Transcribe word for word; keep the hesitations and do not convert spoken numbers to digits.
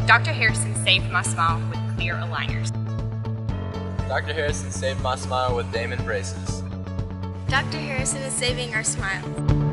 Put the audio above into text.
Doctor Harrison saved my smile with clear aligners. Doctor Harrison saved my smile with Damon braces. Doctor Harrison is saving our smiles.